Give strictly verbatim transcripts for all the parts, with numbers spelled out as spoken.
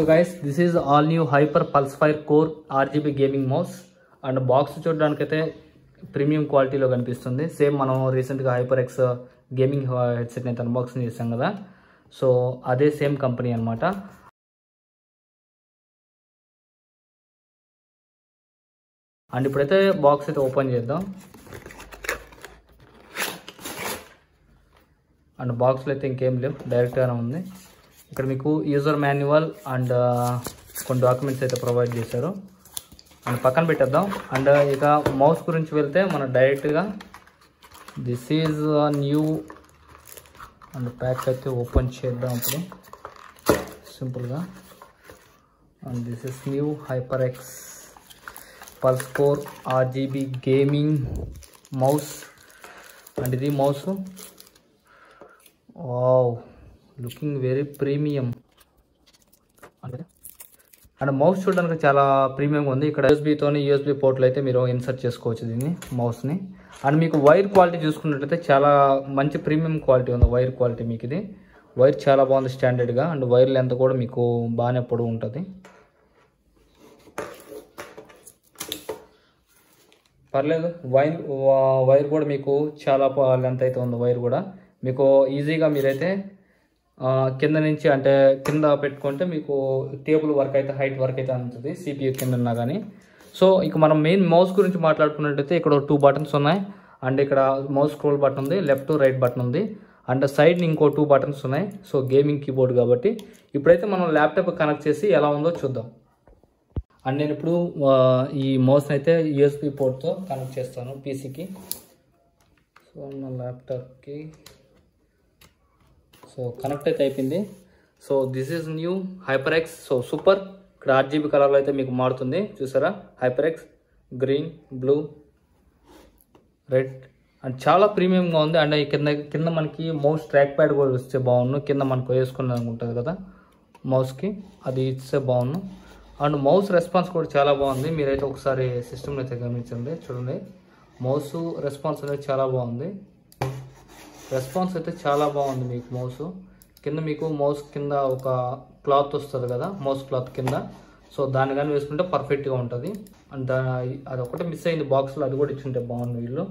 So guys this is all new hyper pulse fire core RGB gaming mouse and box చూడడానికైతే premium క్వాలిటీలో కనిపిస్తుంది. Same మనం రీసెంట్గా HyperX gaming headset అయితే అన్బాక్సింగ్ చేసాం కదా, సో అదే సేమ్ కంపెనీ అనమాట. అండ్ ఇప్పుడైతే బాక్స్ అయితే ఓపెన్ చేద్దాం. అండ్ బాక్స్లో అయితే ఇంకేం లేవు, డైరెక్ట్గానే ఉంది. ఇక్కడ మీకు యూజర్ మాన్యువల్ అండ్ కొన్ని డాక్యుమెంట్స్ అయితే ప్రొవైడ్ చేశారు. అండ్ పక్కన పెట్టేద్దాం. అండ్ ఇక మౌస్ గురించి వెళ్తే మనం డైరెక్ట్గా this is new and pack అయితే ఓపెన్ చేద్దాం ఇప్పుడు సింపుల్గా. And this is new HyperX pulse core RGB gaming mouse. And ఇది mouse, wow looking very premium. And mouse చూడడానికి చాలా ప్రీమియంగా ఉంది. ఇక్కడ యూఎస్బీతోని యూఎస్బీ పోర్ట్లు అయితే మీరు ఇన్సర్ట్ చేసుకోవచ్చు దీన్ని మౌస్ని. అండ్ మీకు వైర్ క్వాలిటీ చూసుకున్నట్లయితే చాలా మంచి ప్రీమియం క్వాలిటీ ఉంది వైర్ క్వాలిటీ. మీకు ఇది వైర్ చాలా బాగుంది స్టాండర్డ్గా. అండ్ వైర్ లెంత్ కూడా మీకు బాగానే పొడవు ఉంటుంది, పర్లేదు. వైర్ వైర్ కూడా మీకు చాలా లెంత్ అయితే ఉంది. వైర్ కూడా మీకు ఈజీగా మీరైతే కింద నుంచి అంటే కింద పెట్టుకుంటే మీకు టేబుల్ వర్క్ అయితే హైట్ వర్క్ అయితే అందుతుంది సిపియూ కింద ఉన్నా కానీ. సో ఇక మనం మెయిన్ మౌస్ గురించి మాట్లాడుకున్నట్టయితే ఇక్కడ టూ బటన్స్ ఉన్నాయి. అండ్ ఇక్కడ మౌస్ స్క్రోల్ బటన్ ఉంది, లెఫ్ట్ రైట్ బటన్ ఉంది. అండ్ సైడ్ ఇంకో టూ బటన్స్ ఉన్నాయి. సో గేమింగ్ కీబోర్డ్ కాబట్టి ఇప్పుడైతే మనం ల్యాప్టాప్ కనెక్ట్ చేసి ఎలా ఉందో చూద్దాం. అండ్ నేను ఇప్పుడు ఈ మౌస్ని అయితే యూఎస్బీ పోర్ట్తో కనెక్ట్ చేస్తాను పీసీకి. సో నా ల్యాప్టాప్కి సో కనెక్ట్ అయితే అయిపోయింది. So this is new HyperX. So super. ఇక్కడ ఆర్జీబీ కలర్లో అయితే మీకు మారుతుంది చూసారా, HyperX green, blue, red. And చాలా ప్రీమియంగా ఉంది. అండ్ కింద కింద మనకి మౌస్ ట్రాక్ ప్యాడ్ కూడా ఇస్తే బాగుండు. కింద మనకు వేసుకుని ఉంటుంది కదా మౌస్కి, అది ఇస్తే బాగుండు. అండ్ మౌస్ రెస్పాన్స్ కూడా చాలా బాగుంది. మీరైతే ఒకసారి సిస్టమ్లో అయితే గమనించండి, చూడండి మౌస్ రెస్పాన్స్ అనేది చాలా బాగుంది. రెస్పాన్స్ అయితే చాలా బాగుంది మీకు మౌస్. కింద మీకు మౌస్ కింద ఒక క్లాత్ వస్తుంది కదా, మౌస్ క్లాత్ కింద. సో దాన్ని కానీ వేసుకుంటే పర్ఫెక్ట్గా ఉంటుంది. అండ్ దా అది ఒకటి మిస్ అయింది బాక్స్లో, అది కూడా ఇచ్చుంటే బాగుంది వీళ్ళు.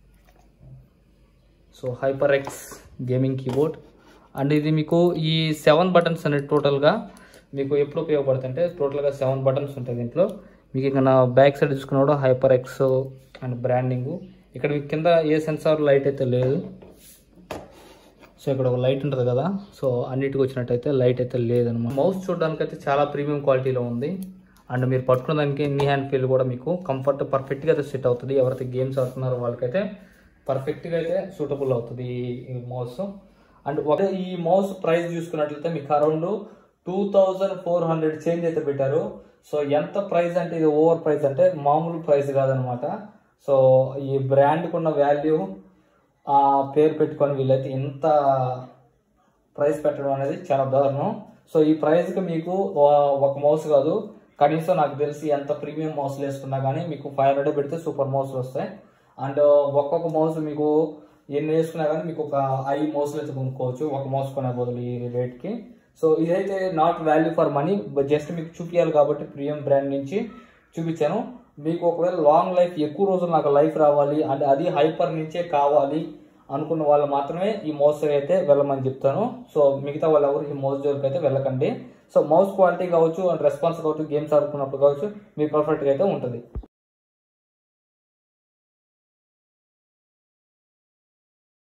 So HyperX gaming keyboard. And ఇది మీకు ఈ సెవెన్ బటన్స్ అనేది టోటల్గా మీకు ఎప్పుడు ఉపయోగపడుతుంది అంటే టోటల్గా సెవెన్ బటన్స్ ఉంటాయి దీంట్లో. మీకు ఇక్కడ నా బ్యాక్ సైడ్ చూసుకున్నాడు హైపర్ ఎక్స్ అండ్ బ్రాండింగ్. ఇక్కడ మీకు కింద ఏ సెన్సార్ లైట్ అయితే లేదు. సో ఇక్కడ ఒక లైట్ ఉంటుంది కదా, సో అన్నిటికి వచ్చినట్టయితే లైట్ అయితే లేదనమాట. మౌస్ చూడడానికి అయితే చాలా ప్రీమియం క్వాలిటీలో ఉంది. అండ్ మీరు పట్టుకున్న దానికి ఎన్ని హ్యాండ్ ఫీల్ కూడా మీకు కంఫర్ట్ పర్ఫెక్ట్గా అయితే సెట్ అవుతుంది. ఎవరైతే గేమ్స్ ఆడుతున్నారో వాళ్ళకైతే పర్ఫెక్ట్గా అయితే సూటబుల్ అవుతుంది ఈ మౌస్. అండ్ ఈ మౌస్ ప్రైస్ చూసుకున్నట్లయితే మీకు around two thousand four hundred change అయితే పెట్టారు. సో ఎంత ప్రైస్ అంటే ఇది ఓవర్ ప్రైస్ అంటే మామూలు ప్రైస్ కాదనమాట. సో ఈ బ్రాండ్కి ఉన్న వాల్యూ ఆ పేరు పెట్టుకొని వీళ్ళైతే ఎంత ప్రైస్ పెట్టడం అనేది చాలా దారుణం. సో ఈ ప్రైస్కి మీకు ఒక మౌస్ కాదు, కనీసం నాకు తెలిసి ఎంత ప్రీమియం మౌస్లు వేసుకున్నా కానీ మీకు ఫైవ్ హండ్రెడ్ పెడితే సూపర్ మౌస్లు వస్తాయి. అండ్ ఒక్కొక్క మౌస్ మీకు ఎన్ని వేసుకున్నా కానీ మీకు ఒక ఐదు మౌస్లు అయితే కొనుక్కోవచ్చు ఒక మౌస్ కొనే బదులు ఈ రేట్కి. సో ఇదైతే not value for money, just మీకు చూపించాలి కాబట్టి ప్రీమియం బ్రాండ్ నుంచి చూపించాను. మీకు ఒకవేళ లాంగ్ లైఫ్ ఎక్కువ రోజులు నాకు లైఫ్ రావాలి అండ్ అది హైపర్ నుంచే కావాలి అనుకున్న వాళ్ళు మాత్రమే ఈ మౌస్ అయితే వెళ్ళమని చెప్తాను. సో మిగతా వాళ్ళు ఎవరు ఈ మౌస్ జోలికి అయితే వెళ్ళకండి. సో మౌస్ క్వాలిటీ కావచ్చు అండ్ రెస్పాన్స్ కావచ్చు, గేమ్స్ ఆడుకున్నప్పుడు కావచ్చు మీకు పర్ఫెక్ట్గా అయితే ఉంటుంది.